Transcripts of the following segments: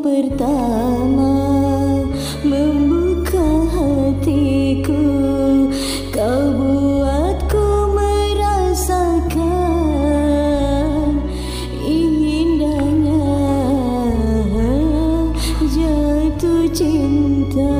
pertama membuka hatiku, kau buatku merasakan indahnya jatuh cinta.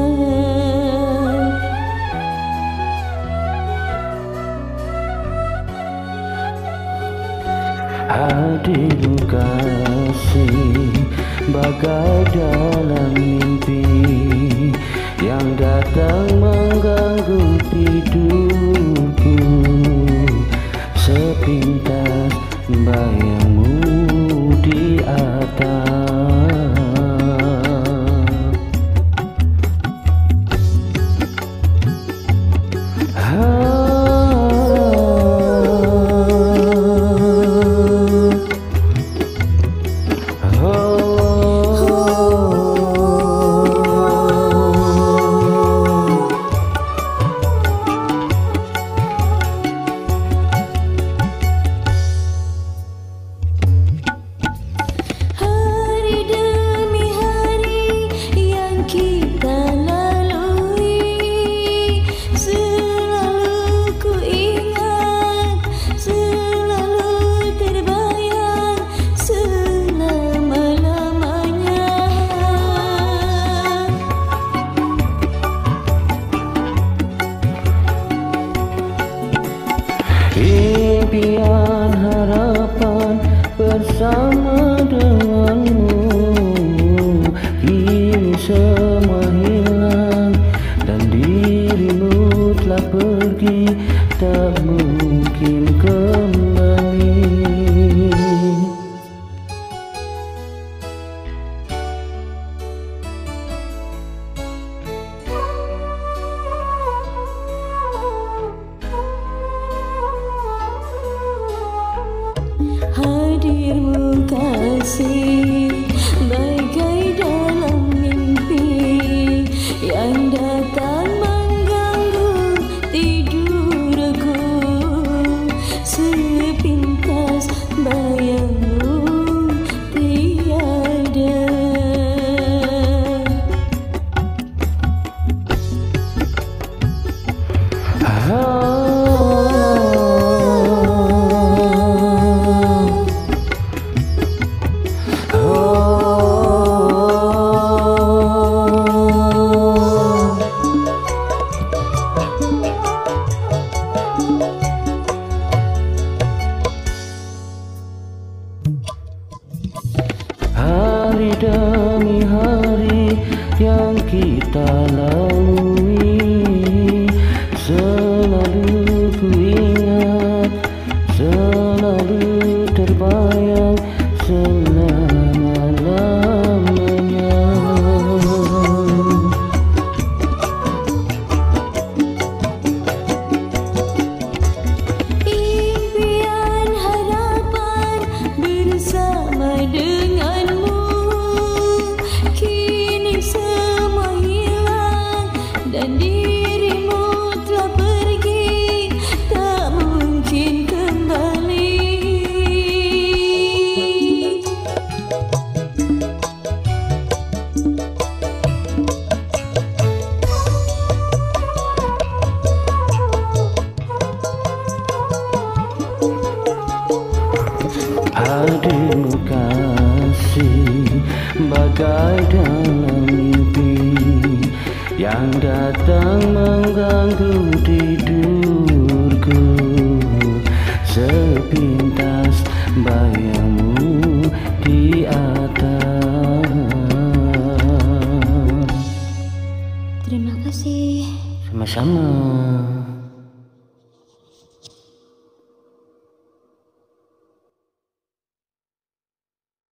Hadirmu kasih bagai dalam mimpi yang datang mengganggu tidurku, sepintas bayangmu di atas. Impian harapan bersama denganmu, kini semua hilang dan dirimu telah pergi, tak mungkin kembali. Hadirmu kasih bagai dalam mimpi yang datang mengganggu tidurku, sepintas bayangmu tiada. Hari demi hari yang kita lalui, selalu ku ingat, selalu terbayang selama-lamanya. Impian harapan bersama denganmu, kini semua hilang dan dirimu telah pergi, tak mungkin kembali. Hadirmu kasih bagai dalam mimpi yang datang mengganggu tidurku, sepintas bayangmu di atas. Terima kasih. Sama-sama.